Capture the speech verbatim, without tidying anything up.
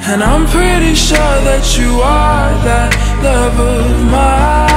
And I'm pretty sure that you are that love of mine.